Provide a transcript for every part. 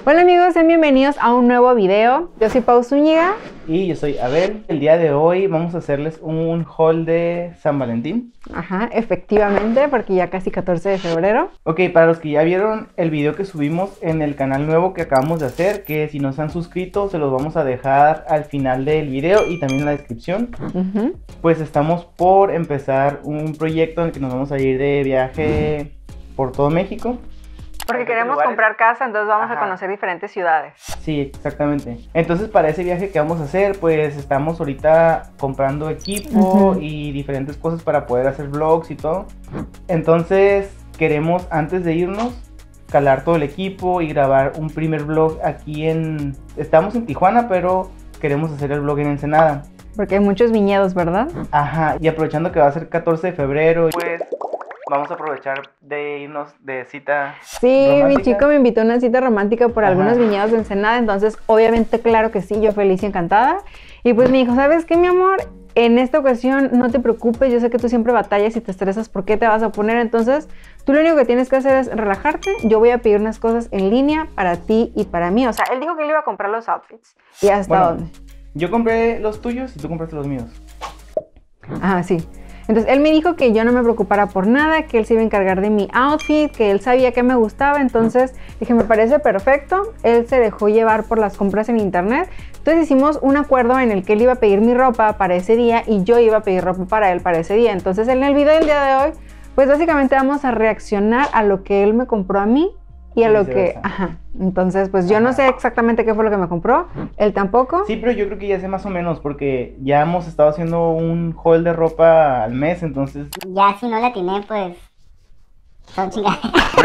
Hola amigos, sean bienvenidos a un nuevo video. Yo soy Pau Zúñiga. Y yo soy Abel. El día de hoy vamos a hacerles un haul de San Valentín. Ajá, efectivamente, porque ya casi 14 de febrero. Ok, para los que ya vieron el video que subimos en el canal nuevo que acabamos de hacer, que si no se han suscrito se los vamos a dejar al final del video y también en la descripción. Pues estamos por empezar un proyecto en el que nos vamos a ir de viaje por todo México. Porque queremos comprar casa, entonces vamos a conocer diferentes ciudades. Sí, exactamente. Entonces para ese viaje que vamos a hacer, pues estamos ahorita comprando equipo y diferentes cosas para poder hacer vlogs y todo. Entonces queremos, antes de irnos, calar todo el equipo y grabar un primer vlog aquí en... Estamos en Tijuana, pero queremos hacer el vlog en Ensenada. Porque hay muchos viñedos, ¿verdad? Ajá, y aprovechando que va a ser 14 de febrero, pues... Vamos a aprovechar de irnos de cita romántica. Mi chico me invitó a una cita romántica por algunos viñedos de Ensenada, entonces obviamente claro que sí, yo feliz y encantada. Y pues me dijo, ¿sabes qué, mi amor? En esta ocasión no te preocupes, yo sé que tú siempre batallas y te estresas por qué te vas a poner, entonces tú lo único que tienes que hacer es relajarte. Yo voy a pedir unas cosas en línea para ti y para mí. O sea, él dijo que él iba a comprar los outfits. ¿Y hasta dónde? Yo compré los tuyos y tú compraste los míos. Ajá, sí. Entonces él me dijo que yo no me preocupara por nada, que él se iba a encargar de mi outfit, que él sabía que me gustaba. Entonces dije, me parece perfecto. Él se dejó llevar por las compras en internet. Entonces hicimos un acuerdo en el que él iba a pedir mi ropa para ese día y yo iba a pedir ropa para él para ese día. Entonces en el video del día de hoy, pues básicamente vamos a reaccionar a lo que él me compró a mí y a lo que... Entonces, pues yo no sé exactamente qué fue lo que me compró, él tampoco. Sí, pero yo creo que ya sé más o menos, porque ya hemos estado haciendo un haul de ropa al mes, entonces... Ya si no la tiene, pues... son chingadas.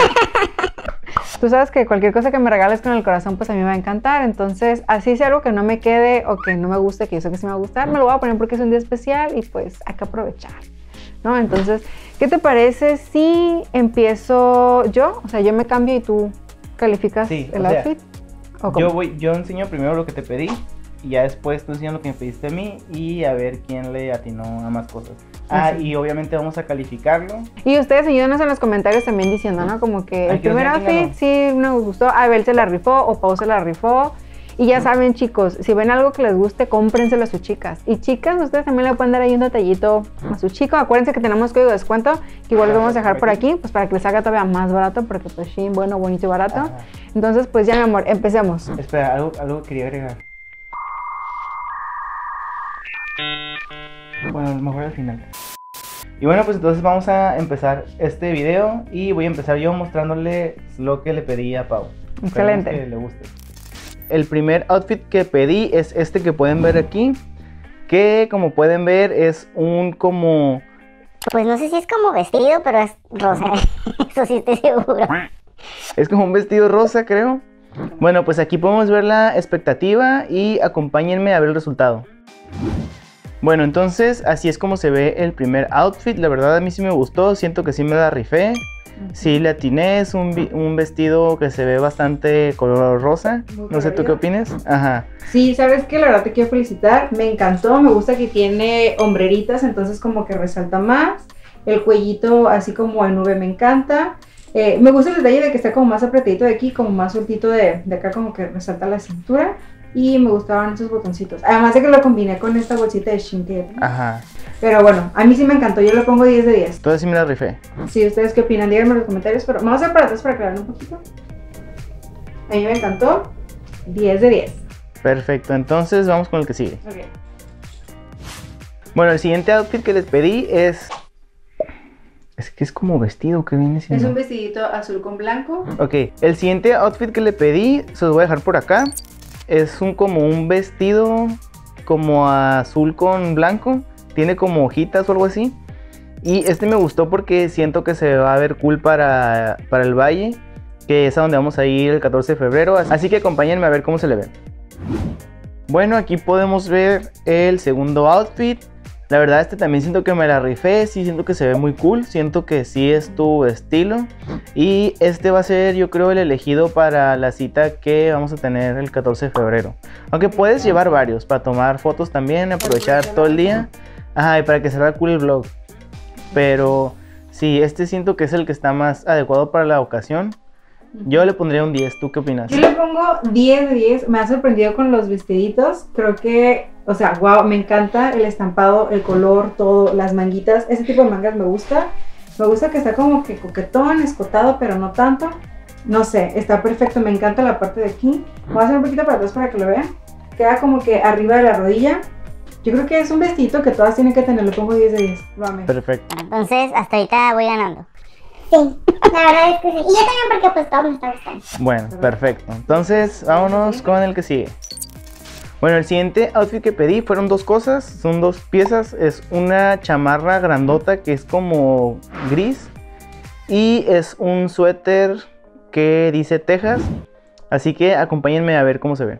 Tú sabes que cualquier cosa que me regales con el corazón, pues a mí me va a encantar. Entonces, así sea algo que no me quede o que no me guste, que yo sé que sí me va a gustar, me lo voy a poner porque es un día especial y pues hay que aprovechar, ¿no? Entonces, ¿qué te parece si empiezo yo? O sea, yo me cambio y tú calificas el outfit. Yo enseño primero lo que te pedí y ya después tú enseñas lo que me pediste a mí y a ver quién le atinó a más cosas. Y obviamente vamos a calificarlo. Y ustedes ayúdenos en los comentarios también diciendo, ¿no? Como que el primer outfit sí nos gustó, a Abel se la rifó o Pau se la rifó. Y ya saben, chicos, si ven algo que les guste, cómprenselo a sus chicas. Y chicas, ustedes también le pueden dar ahí un detallito a su chico. Acuérdense que tenemos código de descuento, que igual lo vamos a dejar por aquí, pues para que les haga todavía más barato, porque pues sí, bueno, bonito y barato. Entonces, pues ya, mi amor, empecemos. Espera, algo quería agregar. Bueno, a lo mejor al final. Y bueno, pues entonces vamos a empezar este video y voy a empezar yo mostrándoles lo que le pedí a Pau. Excelente. Esperemos que le guste. El primer outfit que pedí es este que pueden ver aquí, que como pueden ver es un como... Pues no sé si es como vestido, pero es rosa, eso sí estoy seguro. Es como un vestido rosa, creo. Bueno, pues aquí podemos ver la expectativa y acompáñenme a ver el resultado. Bueno, entonces así es como se ve el primer outfit. La verdad a mí sí me gustó, siento que sí me la rifé. Sí le atiné, es un vestido que se ve bastante color rosa. No sé, ¿tú qué opinas? Ajá. Sí, ¿sabes qué? La verdad te quiero felicitar. Me encantó, me gusta que tiene hombreritas, entonces como que resalta más. El cuellito así como en nube me encanta. Me gusta el detalle de que está como más apretadito de aquí, como más sueltito de acá, como que resalta la cintura. Y me gustaban esos botoncitos. Además de que lo combiné con esta bolsita de Shinket. Ajá. Pero bueno, a mí sí me encantó, yo le pongo 10 de 10. Entonces sí me la rifé. Sí, ¿ustedes qué opinan? Díganme en los comentarios, pero vamos a hacer para atrás para aclarar un poquito. A mí me encantó, 10 de 10. Perfecto, entonces vamos con el que sigue. Okay. Bueno, el siguiente outfit que les pedí es... Es que es como vestido, que viene siendo. Es un vestidito azul con blanco. Ok, el siguiente outfit que le pedí, se los voy a dejar por acá. Es como un vestido como azul con blanco. Tiene como hojitas o algo así. Y este me gustó porque siento que se va a ver cool para el valle, que es a donde vamos a ir el 14 de febrero. Así que acompáñenme a ver cómo se le ve. Bueno, aquí podemos ver el segundo outfit. La verdad este también siento que me la rifé, sí siento que se ve muy cool, siento que sí es tu estilo. Y este va a ser, yo creo, el elegido para la cita que vamos a tener el 14 de febrero. Aunque puedes llevar varios para tomar fotos también, aprovechar todo el día. Ajá, y para que se vea cool el vlog. Pero sí, este siento que es el que está más adecuado para la ocasión. Yo le pondría un 10. ¿Tú qué opinas? Yo le pongo 10 de 10. Me ha sorprendido con los vestiditos. Creo que, o sea, wow, me encanta el estampado, el color, todo, las manguitas. Ese tipo de mangas me gusta. Me gusta que está como que coquetón, escotado, pero no tanto. No sé, está perfecto. Me encanta la parte de aquí. Voy a hacer un poquito para atrás para que lo vean. Queda como que arriba de la rodilla. Yo creo que es un vestidito que todas tienen que tener. Le pongo 10 de 10. Lo amé. Perfecto. Entonces, hasta ahorita voy ganando. Sí, la verdad es que sí. Y yo también porque pues todo me está gustando. Bueno, perfecto. Entonces, vámonos con el que sigue. Bueno, el siguiente outfit que pedí fueron dos cosas. Son dos piezas. Es una chamarra grandota que es como gris. Y es un suéter que dice Texas. Así que acompáñenme a ver cómo se ve.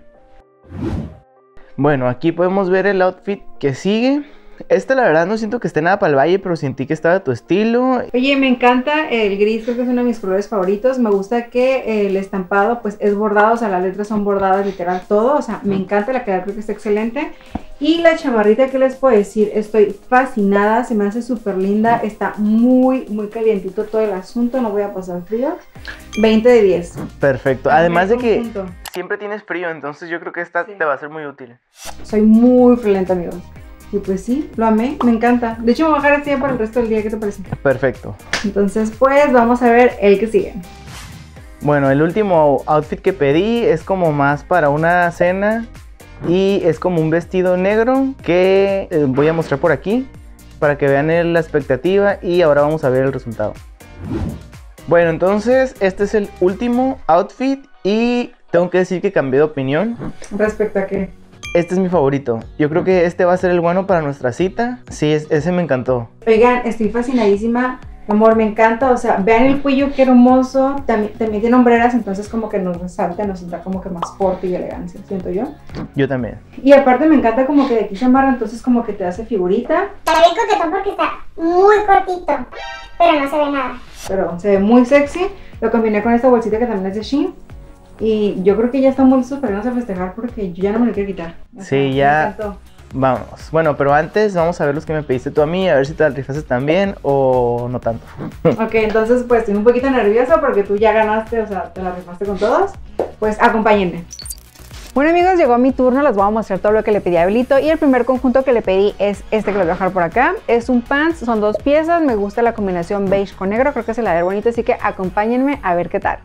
Bueno, aquí podemos ver el outfit que sigue. Este la verdad no siento que esté nada para el valle, pero sentí que estaba de tu estilo. Oye, me encanta el gris, creo que es uno de mis colores favoritos. Me gusta que el estampado pues es bordado, o sea, las letras son bordadas literal todo. O sea, me encanta la calidad, creo que está excelente. Y la chamarrita, ¿qué les puedo decir? Estoy fascinada, se me hace súper linda. Está muy, muy calientito todo el asunto, no voy a pasar frío. 20 de 10. Perfecto, además de que Conjunto. siempre tienes frío, entonces yo creo que esta Sí. te va a ser muy útil. Soy muy friolenta, amigos. Y pues sí, lo amé, me encanta. De hecho, me voy a dejar este ya para el resto del día, ¿qué te parece? Perfecto. Entonces, pues, vamos a ver el que sigue. Bueno, el último outfit que pedí es como más para una cena. Y es como un vestido negro que voy a mostrar por aquí para que vean la expectativa y ahora vamos a ver el resultado. Bueno, entonces este es el último outfit y tengo que decir que cambié de opinión. ¿Respecto a qué? Este es mi favorito. Yo creo que este va a ser el bueno para nuestra cita. Sí, ese me encantó. Oigan, estoy fascinadísima. Amor, me encanta. O sea, vean el cuello, qué hermoso. También tiene hombreras, entonces como que nos resalta, nos da como que más porte y elegancia, siento yo. Yo también. Y aparte me encanta como que de aquí se amarra, entonces como que te hace figurita. Está bien coquetón porque está muy cortito, pero no se ve nada. Pero se ve muy sexy. Lo combiné con esta bolsita que también es de Shein. Y yo creo que ya estamos listos para irnos a festejar porque yo ya no me lo quiero quitar. O sea, Sí, me ya. encantó. Vamos. Bueno, pero antes vamos a ver los que me pediste tú a mí, a ver si te las rifaste también o no tanto. Ok, entonces pues estoy un poquito nerviosa porque tú ya ganaste, o sea, te la rifaste con todos. Pues acompáñenme. Bueno amigos, llegó mi turno, les voy a mostrar todo lo que le pedí a Belito. Y el primer conjunto que le pedí es este que les voy a dejar por acá. Es un pants, son dos piezas, me gusta la combinación beige con negro, creo que se la ve bonito, así que acompáñenme a ver qué tal.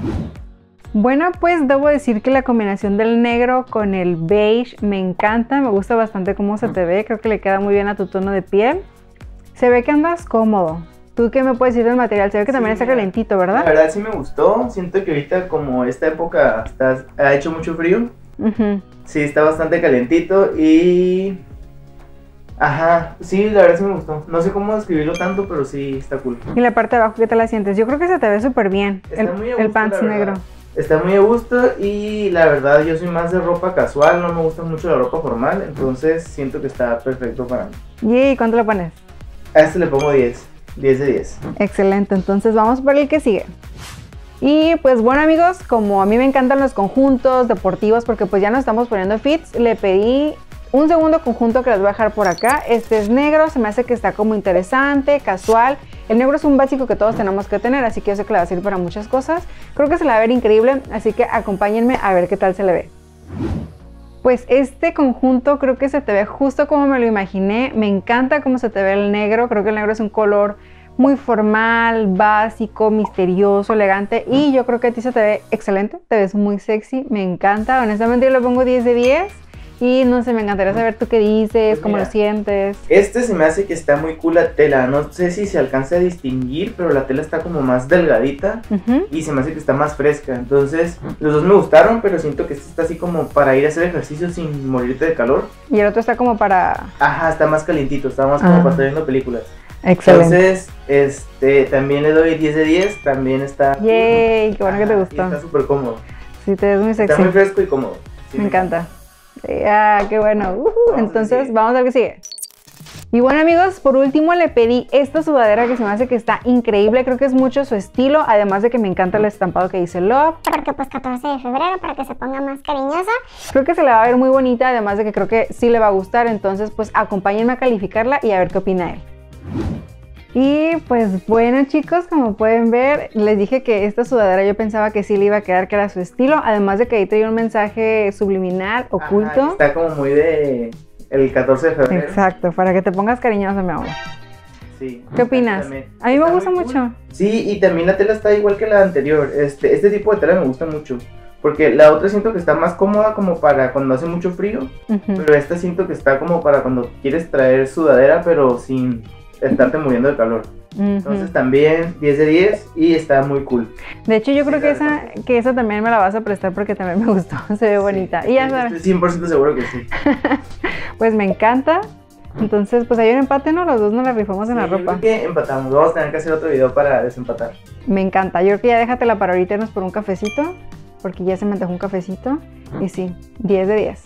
Bueno, pues debo decir que la combinación del negro con el beige me encanta, me gusta bastante cómo se te ve, creo que le queda muy bien a tu tono de piel. Se ve que andas cómodo. ¿Tú qué me puedes decir del material? Se ve que también está calentito, La ¿verdad? verdad sí me gustó. Siento que ahorita como esta época ha hecho mucho frío. Ujú. Sí, está bastante calentito y... Ajá, sí, la verdad sí me gustó. No sé cómo describirlo tanto, pero sí está cool. Y la parte de abajo, ¿qué te la sientes? Yo creo que se te ve súper bien, Está muy a el gusto, pants la verdad. negro. Está muy a gusto y la verdad yo soy más de ropa casual, no me gusta mucho la ropa formal, entonces siento que está perfecto para mí. ¿Y cuánto le pones? A este le pongo 10 de 10. Excelente, entonces vamos por el que sigue. Y pues bueno amigos, como a mí me encantan los conjuntos deportivos porque pues ya nos estamos poniendo fits, le pedí un segundo conjunto que les voy a dejar por acá. Este es negro, se me hace que está como interesante, casual. El negro es un básico que todos tenemos que tener, así que yo sé que le va a servir para muchas cosas. Creo que se le va a ver increíble, así que acompáñenme a ver qué tal se le ve. Pues este conjunto creo que se te ve justo como me lo imaginé. Me encanta cómo se te ve el negro, creo que el negro es un color muy formal, básico, misterioso, elegante y yo creo que a ti se te ve excelente, te ves muy sexy, me encanta. Honestamente yo le pongo 10 de 10 y no sé, me encantaría saber tú qué dices, Pues cómo mira, lo sientes. Este se me hace que está muy cool la tela, no sé si se alcanza a distinguir, pero la tela está como más delgadita Ujú. y se me hace que está más fresca. Entonces los dos me gustaron, pero siento que este está así como para ir a hacer ejercicio sin morirte de calor. Y el otro está como para... Ajá, está más calientito, está más como para estar viendo películas. Excelente. Entonces, también le doy 10 de 10, también está cool. Yay, qué bueno que te Ajá, y gustó. está súper cómodo, Sí, te ves muy está sexy. muy fresco y cómodo. Sí, Me encanta. Qué bueno. Vamos al Entonces, que vamos a ver qué sigue. Y bueno amigos, por último le pedí esta sudadera que se me hace que está increíble, creo que es mucho su estilo, además de que me encanta el estampado que dice Love. Porque pues 14 de febrero, para que se ponga más cariñosa. Creo que se le va a ver muy bonita, además de que creo que sí le va a gustar, entonces pues acompáñenme a calificarla y a ver qué opina él. Y pues bueno, chicos, como pueden ver, les dije que esta sudadera yo pensaba que sí le iba a quedar, que era su estilo, además de que ahí traía un mensaje subliminal, oculto. Ajá, está como muy de el 14 de febrero. Exacto, para que te pongas cariñosa, mi amor. Sí. ¿Qué opinas? A mí me gusta mucho. Sí, y también la tela está igual que la anterior. Este tipo de tela me gusta mucho. Porque la otra siento que está más cómoda como para cuando hace mucho frío. Pero esta siento que está como para cuando quieres traer sudadera, pero sin estarte muriendo de calor. Entonces también 10 de 10 y está muy cool. De hecho yo creo que esa también me la vas a prestar porque también me gustó, se ve bonita. Y ya sabes. Estoy 100% seguro que sí. Pues me encanta. Entonces pues hay un empate, ¿no? Los dos nos la rifamos en la ropa. Yo creo que empatamos, vamos a tener que hacer otro video para desempatar. Me encanta, yo creo que ya déjatela para ahorita irnos por un cafecito, porque ya se me antojó un cafecito. Y sí, 10 de 10.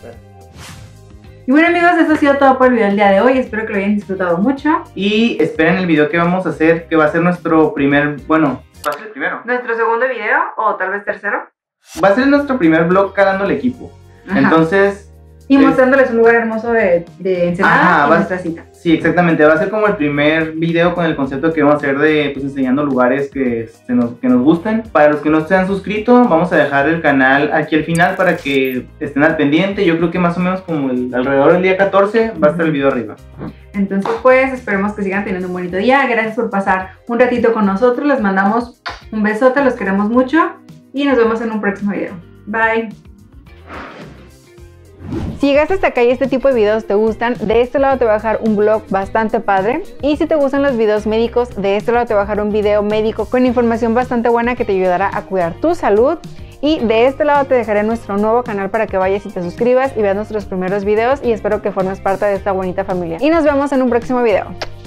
Y bueno amigos, eso ha sido todo por el video del día de hoy, espero que lo hayan disfrutado mucho. Y esperen el video que vamos a hacer, que va a ser nuestro primer, bueno, va a ser el primero. ¿Nuestro segundo video o tal vez tercero? Va a ser nuestro primer vlog calando el equipo. Ajá. Entonces... Y mostrándoles un lugar hermoso de Ensenada y nuestra cita. Sí, exactamente, va a ser como el primer video con el concepto que vamos a hacer de pues enseñando lugares que nos gusten. Para los que no se han suscrito, vamos a dejar el canal aquí al final para que estén al pendiente. Yo creo que más o menos como alrededor del día 14 va a estar el video arriba. Entonces pues esperemos que sigan teniendo un bonito día. Gracias por pasar un ratito con nosotros, les mandamos un besote, los queremos mucho y nos vemos en un próximo video. Bye. Si llegaste hasta acá y este tipo de videos te gustan, de este lado te voy a dejar un vlog bastante padre. Y si te gustan los videos médicos, de este lado te voy a dejar un video médico con información bastante buena que te ayudará a cuidar tu salud. Y de este lado te dejaré nuestro nuevo canal para que vayas y te suscribas y veas nuestros primeros videos. Y espero que formes parte de esta bonita familia. Y nos vemos en un próximo video.